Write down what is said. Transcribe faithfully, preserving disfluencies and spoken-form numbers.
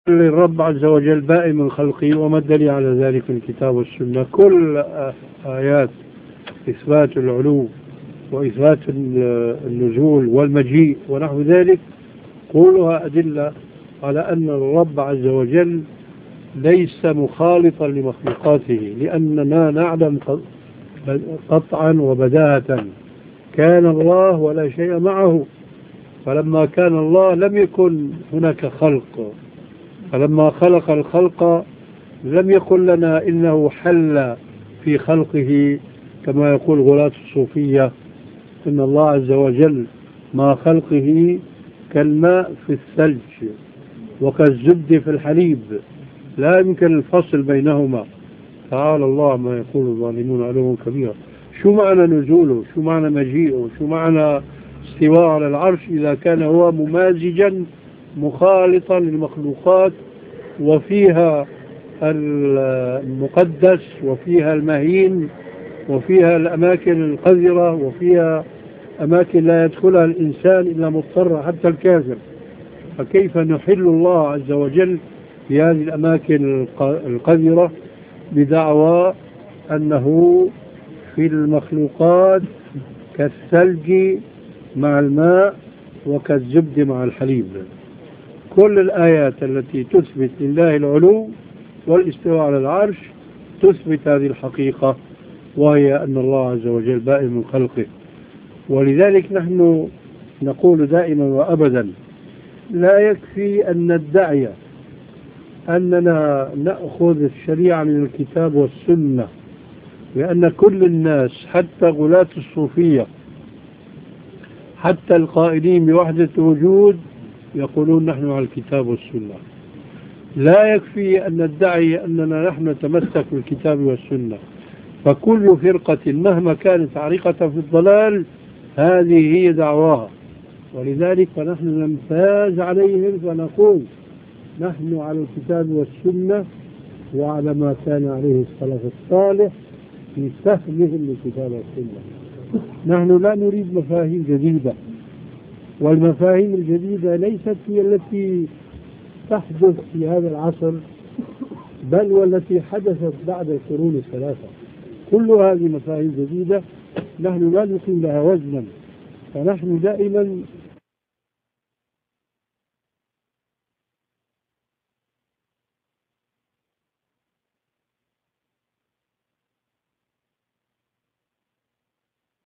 الرب عز وجل بائن من خلقه، وما الدليل على ذلك في الكتاب والسنة؟ كل آيات إثبات العلو وإثبات النزول والمجيء ونحو ذلك كلها أدلة على أن الرب عز وجل ليس مخالطا لمخلوقاته، لأننا نعلم قطعا وبداهة كان الله ولا شيء معه، فلما كان الله لم يكن هناك خلق، فلما خلق الخلق لم يقل لنا إنه حل في خلقه كما يقول غلاة الصوفية إن الله عز وجل مع خلقه كالماء في الثلج وكالزبد في الحليب، لا يمكن الفصل بينهما. تعالى الله ما يقول الظالمون علوا كبيرا. شو معنى نزوله؟ شو معنى مجيئه؟ شو معنى استواء على العرش إذا كان هو ممازجا مخالطا للمخلوقات، وفيها المقدس وفيها المهين وفيها الأماكن القذرة وفيها أماكن لا يدخلها الإنسان إلا مضطر حتى الكافر، فكيف نحل الله عز وجل في هذه الأماكن القذرة بدعوى أنه في المخلوقات كالثلج مع الماء وكالزبد مع الحليب؟ كل الآيات التي تثبت لله العلو والاستواء على العرش تثبت هذه الحقيقة، وهي أن الله عز وجل بائن من خلقه. ولذلك نحن نقول دائما وأبدا لا يكفي أن ندعي أننا نأخذ الشريعة من الكتاب والسنة، لأن كل الناس حتى غلاة الصوفية حتى القائلين بوحدة الوجود يقولون نحن على الكتاب والسنة. لا يكفي أن ندعي أننا نحن نتمسك بالكتاب والسنة، فكل فرقة مهما كانت عريقة في الضلال هذه هي دعواها. ولذلك فنحن نمتاز عليهم فنقول نحن على الكتاب والسنة وعلى ما كان عليه السلف الصالح في فهمهم للكتاب والسنة. نحن لا نريد مفاهيم جديدة، والمفاهيم الجديدة ليست هي التي تحدث في هذا العصر، بل والتي حدثت بعد القرون الثلاثة. كل هذه مفاهيم جديدة نحن لا نقيم لها وزنا، فنحن دائما